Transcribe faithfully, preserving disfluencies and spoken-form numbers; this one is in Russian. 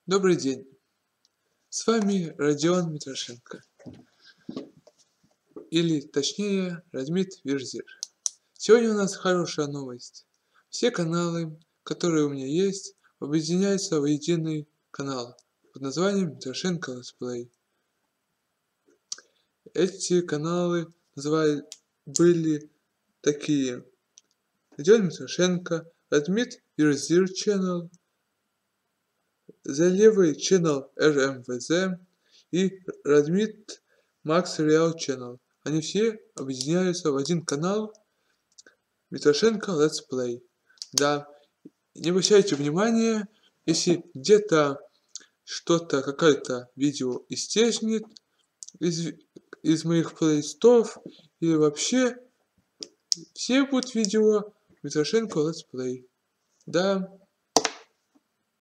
Добрый день, с вами Родион Митрошенко, или точнее Радмит Вирзир. Сегодня у нас хорошая новость. Все каналы, которые у меня есть, объединяются в единый канал под названием Митрошенко Летсплей. Эти каналы называли, были такие: Родион Митрошенко, Радмит Вирзир Channel, The Левый Channel эр эм вэ зэ и Радмит Макс Реал Channel. Они все объединяются в один канал Митрошенко Летсплей. Да, не обращайте внимания, если где-то что-то, какое-то видео исчезнет из, из моих плейлистов, или вообще все будут видео Митрошенко Летсплей. Да.